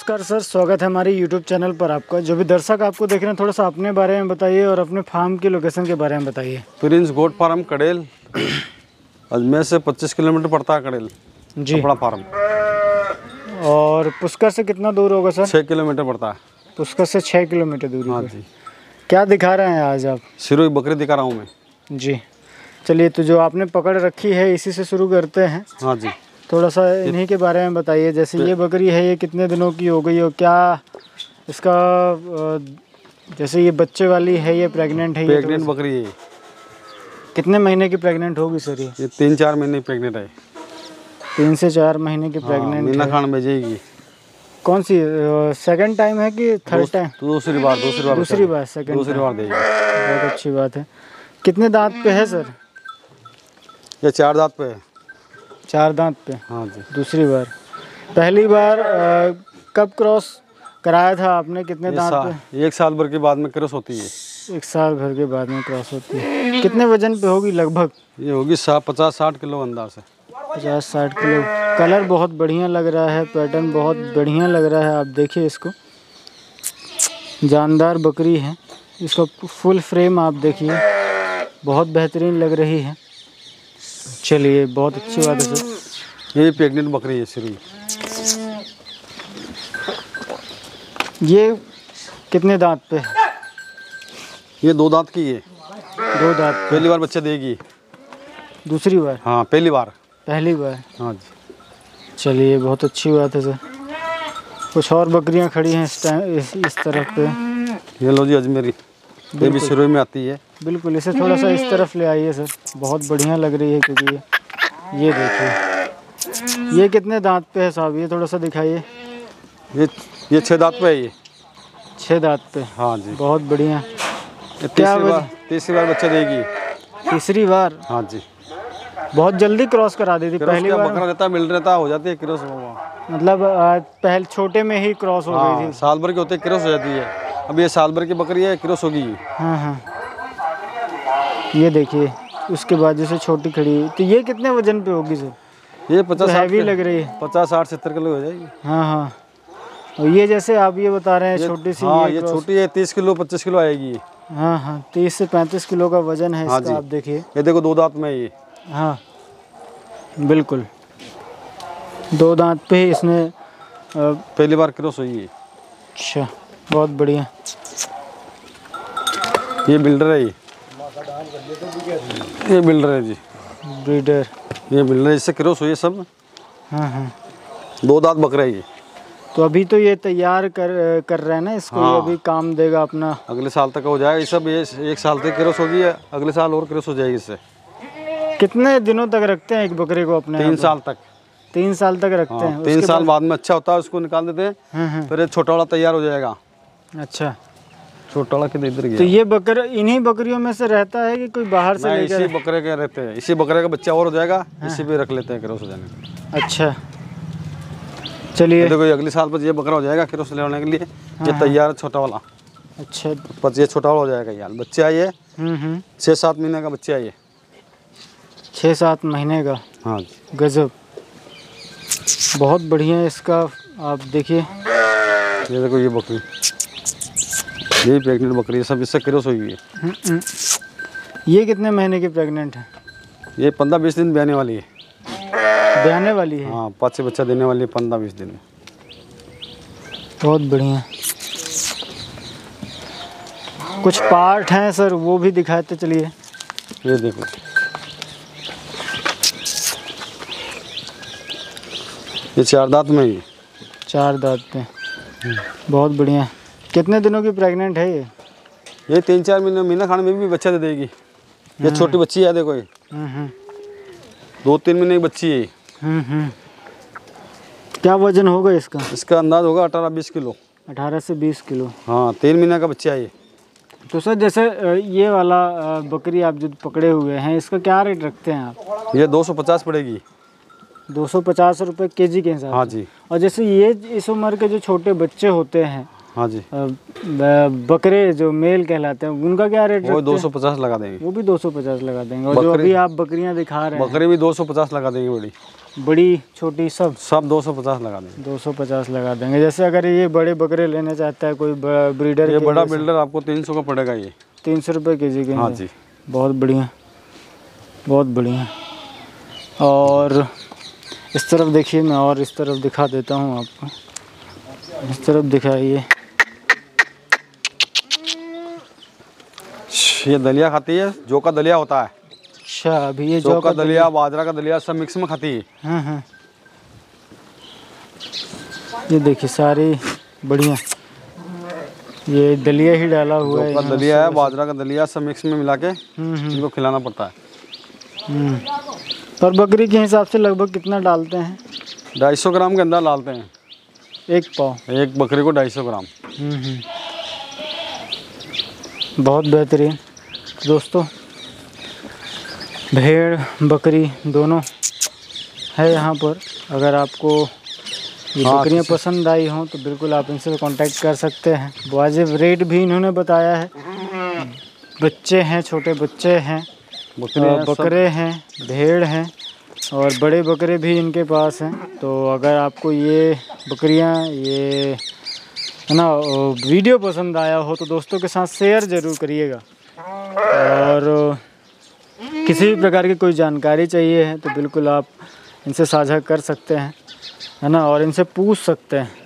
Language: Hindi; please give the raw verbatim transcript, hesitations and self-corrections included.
नमस्कार सर, स्वागत है हमारे यूट्यूब चैनल पर आपका। जो भी दर्शक आपको देख रहे हैं, थोड़ा सा अपने बारे में बताइए और अपने फार्म की लोकेशन के बारे में बताइए। Prince goat farm Kadel, Ajmer से पच्चीस किलोमीटर पड़ता है कड़ेल जी। कपड़ा फार्म। और पुष्कर से कितना दूर होगा सर? छः किलोमीटर पड़ता है। पुष्कर से छः किलोमीटर दूरी हाँ पर। जी। क्या दिखा रहे हैं आज आप? सिरोही बकरी दिखा रहा हूँ मैं जी। चलिए, तो जो आपने पकड़ रखी है इसी से शुरू करते हैं। हाँ जी। थोड़ा सा इन्हीं के बारे में बताइए। जैसे ये बकरी है, ये कितने दिनों की हो गई और क्या इसका, जैसे ये बच्चे वाली है, ये प्रेग्नेंट है? प्रेग्नेंट बकरी है। कितने महीने की प्रेग्नेंट होगी सर ये? ये तीन चार महीने प्रेग्नेंट है। तीन से चार महीने की प्रेग्नेंट। मीना खान भेजेगी। कौन सी सेकंड टाइम है कि थर्ड टाइम? दूसरी बार दूसरी बार दूसरी बार सेकंड दूसरी बार देगी। बहुत अच्छी बात है। कितने दांत पे है सर? ये चार दांत पे है। चार दांत पे। हाँ जी। दूसरी बार। पहली बार आ, कब क्रॉस कराया था आपने? कितने दांत पे? एक साल भर के बाद में क्रॉस होती है। एक साल भर के बाद में क्रॉस होती है। कितने वजन पे होगी लगभग? ये होगी सात पचास साठ किलो अंदाज से। पचास साठ किलो। कलर बहुत बढ़िया लग रहा है, पैटर्न बहुत बढ़िया लग रहा है। आप देखिए इसको, जानदार बकरी है। इसका फुल फ्रेम आप देखिए, बहुत बेहतरीन लग रही है। चलिए, बहुत अच्छी बात है सर। ये प्रेग्नेंट बकरी है सिरोही। ये कितने दांत पे है? ये दो दांत की है। दो दांत पे। पहली बार बच्चा देगी। दूसरी बार? हाँ, पहली बार। पहली बार। हाँ जी। चलिए, बहुत अच्छी बात है सर। कुछ और बकरियां खड़ी हैं इस टाइम इस, इस तरफ पे। ये लो जी अजमेरी, ये भी सिरोही में आती है। बिल्कुल, इसे थोड़ा सा इस तरफ ले आइए सर। बहुत बढ़िया लग रही है क्योंकि ये ये देखिए, ये कितने दांत पे है साहब? ये थोड़ा सा दिखाइए। ये ये छः दांत पे है। ये छः दांत पे। हाँ जी। बहुत बढ़िया। ये तीसरी बार तीसरी बार बच्चा देगी। तीसरी बार? हाँ जी। बहुत जल्दी क्रॉस करा दी थी पहली बार। बकरा रहता मिल रहता हो जाती है क्रॉस। मतलब पहले छोटे में ही क्रॉस हो गई थी? साल भर के होते क्रॉस हो जाती है। अब ये साल भर की बकरी है, क्रॉस होगी। हाँ हाँ, ये देखिए, उसके बाद जैसे छोटी खड़ी। तो ये कितने वजन पे होगी सर? ये पचास तो हैवी लग रही है। पचास साठ सत्तर किलो हो जाएगी। हाँ हाँ। और ये जैसे आप ये बता रहे हैं छोटी सी? हाँ, ये छोटी है, तीस किलो पच्चीस किलो आएगी। हाँ हाँ, तीस से पैंतीस किलो का वजन है इसका। आप देखिए, ये देखो दो दांत में ये। हाँ बिल्कुल, दो दांत पे ही इसने पहली बार क्रॉस हुई है। अच्छा, बहुत बढ़िया। ये बिल्डर है। ये ये बिल्डर है जी। ब्रीडर। ये बिल्डर है, इससे क्रॉस हुई है सब। हाँ हाँ। दो दांत बकरा है ये। तो अभी तो ये तैयार कर कर रहे हैं ना इसको। हाँ। ये अभी काम देगा अपना। अगले साल तक हो जाएगा ये सब। ये एक साल तक क्रॉस होगी, अगले साल और क्रॉस हो जाएगी इससे। कितने दिनों तक रखते हैं एक बकरे को अपने? तीन साल तक। तीन साल तक रखते हाँ, हैं। तीन साल बाद में अच्छा होता है, उसको निकाल देते हैं। हाँ हाँ। फिर छोटा वाला तैयार हो जाएगा। अच्छा, छोटा वाला किधर इधर गया? तो ये बकरा इन्हीं बकरियों में से रहता है कि कोई बाहर से लेकर? इसी बकरे के रहते हैं। इसी बकरे का बच्चा और हो जाएगा। हाँ। इसी पे रख लेते हैं क्रॉस हो जाने। अच्छा, चलिए। देखो, ये अगले साल पर ये बकरा हो जाएगा क्रॉस लेने के लिए। हाँ। ये तैयार है छोटा वाला। अच्छा, पर ये छोटा वाला हो जाएगा यार। बच्चा है ये छः सात महीने का बच्चा है ये। छः सात महीने का? हाँ जी। गजब, बहुत बढ़िया है इसका। आप देखिए, ये देखो ये बकरी, ये प्रेग्नेंट बकरी है, सब इससे क्रॉस हुई है। ये कितने महीने की प्रेग्नेंट है? ये पंद्रह बीस दिन ब्याने वाली है। ब्याने वाली है? हाँ, पाँच से बच्चा देने वाली है पंद्रह बीस दिन में। बहुत बढ़िया। कुछ पार्ट हैं सर, वो भी दिखाते चलिए। ये देखो, ये चार दांत में ही। चार दांत पे। बहुत बढ़िया। कितने दिनों की प्रेग्नेंट है ये? ये तीन चार महीने मीना खाने में भी बच्चा दे देगी। ये छोटी बच्ची है, देखो ये दो तीन महीने की बच्ची है। हम्म। क्या वजन होगा इसका? इसका अंदाज होगा अठारह बीस किलो। अठारह से बीस किलो। हाँ, तीन महीने का बच्चा है ये। तो सर, जैसे ये वाला बकरी आप जो पकड़े हुए हैं, इसका क्या रेट रखते हैं आप? ये दो सौ पचास पड़ेगी। दो सौ पचास रुपये के जी के हिसाब से? हाँ जी। और जैसे ये इस उम्र के जो छोटे बच्चे होते हैं, हाँ जी, बकरे जो मेल कहलाते हैं, उनका क्या रेट? वो दो सौ पचास लगा देंगे। वो भी दो सौ पचास लगा देंगे। और जो अभी आप बकरियां दिखा रहे हैं, बकरी भी दो सौ पचास लगा देंगे बड़ी। बड़ी छोटी सब सब दो सौ पचास लगा देंगे। दो सौ पचास लगा देंगे। जैसे अगर ये बड़े बकरे लेना चाहता है कोई ब्रीडर, ये बड़ा बिल्डर आपको तीन सौ का पड़ेगा ये। तीन सौ रुपये के जी के? हाँ जी। बहुत बढ़िया, बहुत बढ़िया। और इस तरफ देखिए, मैं और इस तरफ दिखा देता हूँ आपको। इस तरफ दिखाइए, ये दलिया खाती है, जौ का दलिया होता है। अच्छा, अभी ये जौ का दलिया, बाजरा का दलिया सब मिक्स में खाती है। हाँ हाँ, ये देखिए सारी बढ़िया, ये दलिया ही डाला हुआ है। जौ का दलिया है, बाजरा का दलिया सब मिक्स में मिला के इनको खिलाना पड़ता है। पर बकरी के हिसाब से लगभग कितना डालते हैं? ढाई सौ ग्राम के अंदर डालते हैं, एक पाव। एक बकरी को ढाई सौ ग्राम। बहुत बेहतरीन दोस्तों, भेड़ बकरी दोनों है यहाँ पर। अगर आपको ये हाँ, बकरियाँ पसंद आई हों तो बिल्कुल आप इनसे कांटेक्ट कर सकते हैं। वाजिब रेट भी इन्होंने बताया है। बच्चे हैं, छोटे बच्चे हैं, बकरे हैं, भेड़ हैं और बड़े बकरे भी इनके पास हैं। तो अगर आपको ये बकरियां, ये है ना, वीडियो पसंद आया हो तो दोस्तों के साथ शेयर ज़रूर करिएगा। और किसी भी प्रकार की कोई जानकारी चाहिए है तो बिल्कुल आप इनसे साझा कर सकते हैं, है ना, और इनसे पूछ सकते हैं।